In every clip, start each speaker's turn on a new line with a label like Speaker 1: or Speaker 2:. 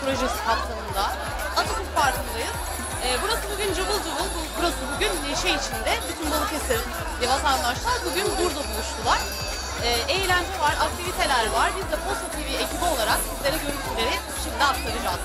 Speaker 1: projesi kapsamında Atatürk Parkı'ndayız. Burası bugün cıvıl cıvıl, burası bugün neşe içinde. Bütün Balıkesir'li vatandaşlar bugün burada buluştular. Eğlence var, aktiviteler var. Biz de Posta TV ekibi olarak sizlere görüntüleri şimdi aktaracağız.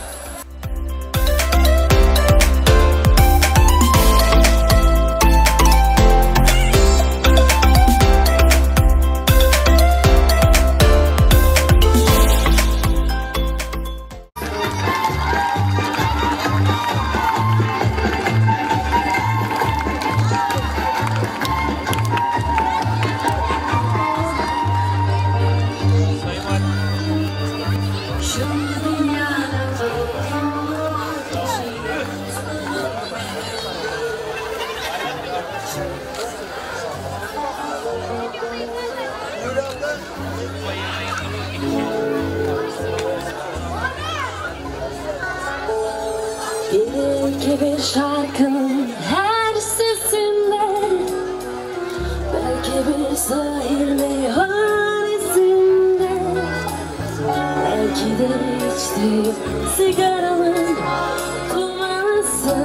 Speaker 2: Belki bir şarkının her sesinde, belki bir sahil meyhanesinde, belki de içtiğim sigaranın dumanısı.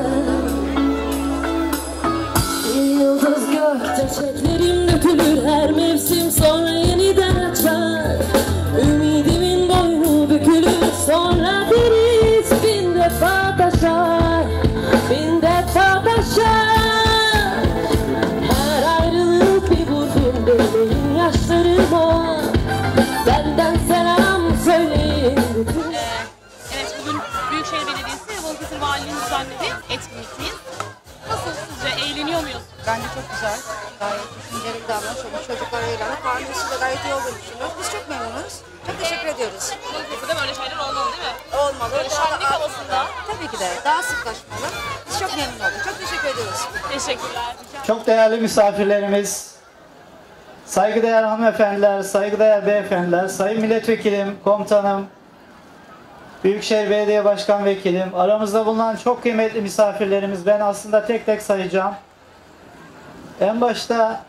Speaker 2: Bir yıldız gökte çiçeklerim dökülür, her mevsim sonra yeniden açar. Ümidimin boynu bükülür, sonra deniz bin defa taşar, bin defa taşar. Her ayrılık bir vurgun benim yaşlarıma, benden selam söyleyin bütün.
Speaker 1: Evet, bugün Büyükşehir Belediyesi ve Balıkesir Valiliği'nin düzenlediği etkinlikteyiz. Nasıl, sizce eğleniyor muyuz?
Speaker 3: Bence çok güzel, gayet düşünceli bir davranış olmuş. Çocuklar eğlenip karnımızı da gayet iyi olduğunu düşünüyoruz. Biz çok memnunuz. Çok teşekkür ediyoruz.
Speaker 1: Balıkesir'de böyle şeyler olmalı değil mi?
Speaker 3: Olmalı.
Speaker 1: Böyle şenlik havasında.
Speaker 3: Tabii ki de daha sıklaşmalı. Biz çok memnun olduk. Çok teşekkür ediyoruz.
Speaker 1: Teşekkürler.
Speaker 4: Çok değerli misafirlerimiz, saygıdeğer hanımefendiler, saygıdeğer beyefendiler, sayın milletvekilim, komutanım, Büyükşehir Belediye Başkan Vekilim, aramızda bulunan çok kıymetli misafirlerimiz, ben aslında tek tek sayacağım. En başta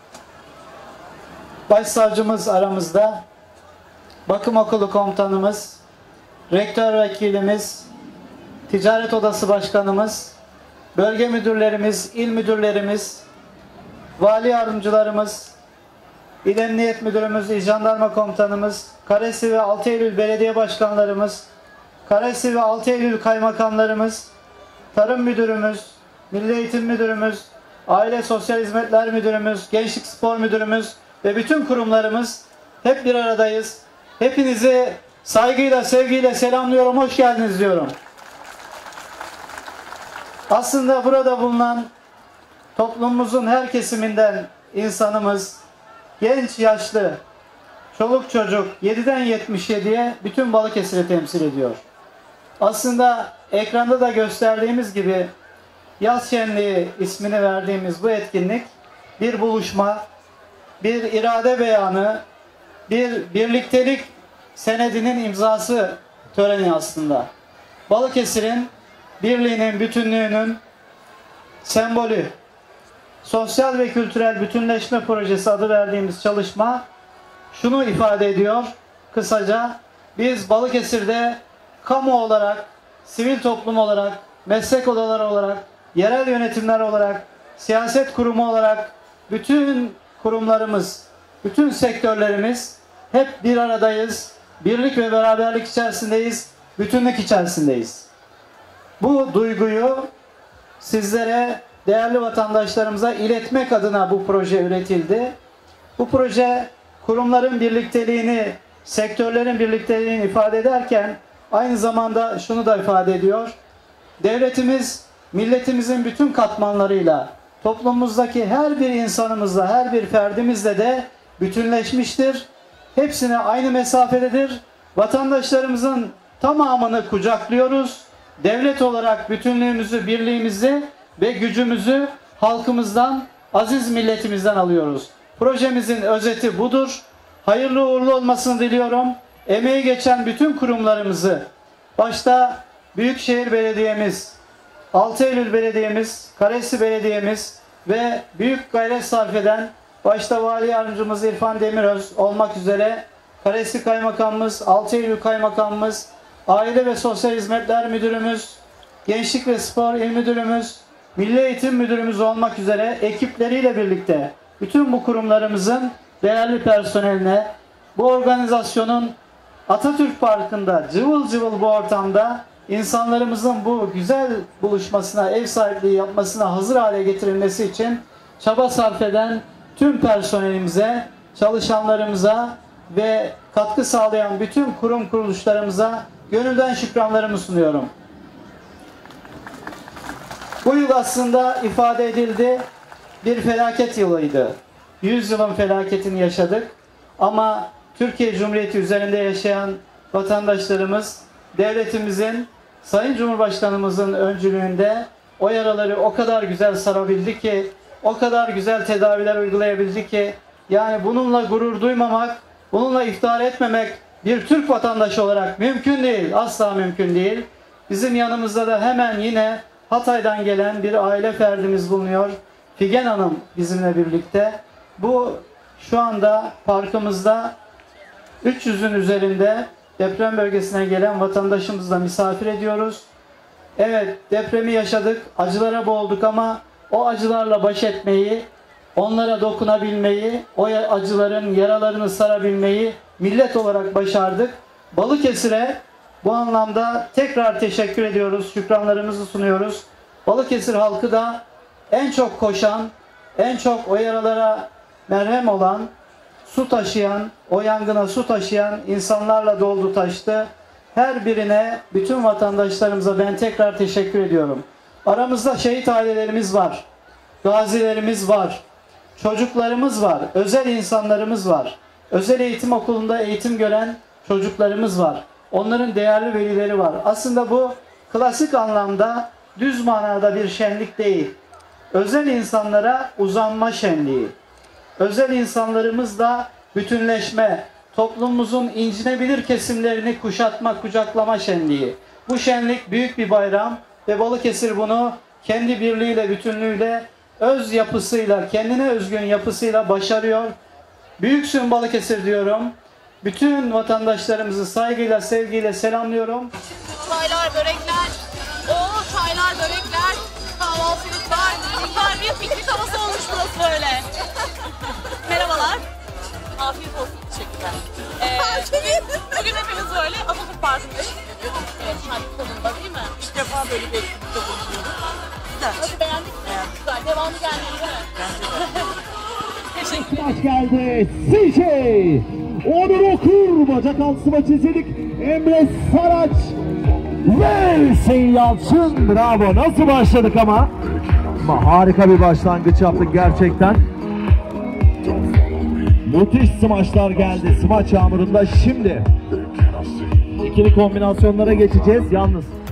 Speaker 4: başsavcımız aramızda, bakım okulu komutanımız, rektör vekilimiz, ticaret odası başkanımız, bölge müdürlerimiz, il müdürlerimiz, vali yardımcılarımız, İl Emniyet Müdürümüz, İl Jandarma Komutanımız, Karesi ve 6 Eylül Belediye Başkanlarımız, Karesi ve 6 Eylül Kaymakamlarımız, Tarım Müdürümüz, Milli Eğitim Müdürümüz, Aile Sosyal Hizmetler Müdürümüz, Gençlik Spor Müdürümüz ve bütün kurumlarımız hep bir aradayız. Hepinizi saygıyla, sevgiyle selamlıyorum, hoş geldiniz diyorum. Aslında burada bulunan toplumumuzun her kesiminden insanımız, genç, yaşlı, çoluk çocuk 7'den 77'ye bütün Balıkesir'i temsil ediyor. Aslında ekranda da gösterdiğimiz gibi Yaz Şenliği ismini verdiğimiz bu etkinlik bir buluşma, bir irade beyanı, bir birliktelik senedinin imzası töreni aslında. Balıkesir'in birliğinin, bütünlüğünün sembolü. Sosyal ve kültürel bütünleşme projesi adı verdiğimiz çalışma şunu ifade ediyor. Kısaca biz Balıkesir'de kamu olarak, sivil toplum olarak, meslek odaları olarak, yerel yönetimler olarak, siyaset kurumu olarak bütün kurumlarımız, bütün sektörlerimiz hep bir aradayız. Birlik ve beraberlik içerisindeyiz, bütünlük içerisindeyiz. Bu duyguyu sizlere, değerli vatandaşlarımıza iletmek adına bu proje üretildi. Bu proje kurumların birlikteliğini, sektörlerin birlikteliğini ifade ederken aynı zamanda şunu da ifade ediyor. Devletimiz, milletimizin bütün katmanlarıyla, toplumumuzdaki her bir insanımızla, her bir ferdimizle de bütünleşmiştir. Hepsine aynı mesafededir. Vatandaşlarımızın tamamını kucaklıyoruz. Devlet olarak bütünlüğümüzü, birliğimizi ve gücümüzü halkımızdan, aziz milletimizden alıyoruz. Projemizin özeti budur. Hayırlı uğurlu olmasını diliyorum. Emeği geçen bütün kurumlarımızı, başta Büyükşehir Belediye'miz, 6 Eylül Belediye'miz, Karesi Belediye'miz ve büyük gayret sarf eden başta Vali Yardımcımız İrfan Demiröz olmak üzere Karesi Kaymakamımız, 6 Eylül Kaymakamımız, Aile ve Sosyal Hizmetler Müdürümüz, Gençlik ve Spor İl Müdürümüz, Milli Eğitim Müdürümüz olmak üzere ekipleriyle birlikte bütün bu kurumlarımızın değerli personeline, bu organizasyonun Atatürk Parkı'nda cıvıl cıvıl bu ortamda insanlarımızın bu güzel buluşmasına, ev sahipliği yapmasına hazır hale getirilmesi için çaba sarf eden tüm personelimize, çalışanlarımıza ve katkı sağlayan bütün kurum kuruluşlarımıza gönülden şükranlarımı sunuyorum. Bu yıl aslında ifade edildi, bir felaket yılıydı. 100 yılın felaketini yaşadık ama Türkiye Cumhuriyeti üzerinde yaşayan vatandaşlarımız, devletimizin, Sayın Cumhurbaşkanımızın öncülüğünde o yaraları o kadar güzel sarabildi ki, o kadar güzel tedaviler uygulayabildi ki, yani bununla gurur duymamak, bununla iftihar etmemek bir Türk vatandaşı olarak mümkün değil, asla mümkün değil. Bizim yanımızda da hemen yine Hatay'dan gelen bir aile ferdimiz bulunuyor. Figen Hanım bizimle birlikte. Bu şu anda parkımızda 300'ün üzerinde deprem bölgesine gelen vatandaşımızla misafir ediyoruz. Evet, depremi yaşadık, acılara boğulduk ama o acılarla baş etmeyi, onlara dokunabilmeyi, o acıların yaralarını sarabilmeyi millet olarak başardık. Balıkesir'e bu anlamda tekrar teşekkür ediyoruz, şükranlarımızı sunuyoruz. Balıkesir halkı da en çok koşan, en çok o yaralara merhem olan, su taşıyan, o yangına su taşıyan insanlarla doldu taştı. Her birine, bütün vatandaşlarımıza ben tekrar teşekkür ediyorum. Aramızda şehit ailelerimiz var, gazilerimiz var, çocuklarımız var, özel insanlarımız var. Özel eğitim okulunda eğitim gören çocuklarımız var. Onların değerli velileri var. Aslında bu klasik anlamda, düz manada bir şenlik değil. Özel insanlara uzanma şenliği. Özel insanlarımızla bütünleşme, toplumumuzun incinebilir kesimlerini kuşatma, kucaklama şenliği. Bu şenlik büyük bir bayram ve Balıkesir bunu kendi birliğiyle, bütünlüğüyle, öz yapısıyla, kendine özgün yapısıyla başarıyor. Büyüksün Balıkesir diyorum. Bütün vatandaşlarımızı saygıyla, sevgiyle selamlıyorum.
Speaker 1: Çaylar, börekler, çaylar, börekler, kahvaltılıklar, bunlar bir piknik havası olmuş burası böyle. Merhabalar. Afiyet olsun, teşekkürler. Bugün hepimiz böyle Atatürk Parkı'ndayız. Evet, şarkı tadında değil mi?
Speaker 5: İlk defa böyle bir etkinlikte bulunuyoruz. Güzel.
Speaker 1: Nasıl, beğendik mi? Güzel, devamı gelmeli değil mi? Teşekkür ederim.
Speaker 6: Maç geldi. CJ. Onur Okur. Bacak altı maç izledik. Emre Saraç. Ve Hüseyin Yalçın. Bravo. Nasıl başladık ama? Harika bir başlangıç yaptık gerçekten. Müthiş smaçlar geldi. Smaç yağmurunda şimdi ikili kombinasyonlara geçeceğiz. Yalnız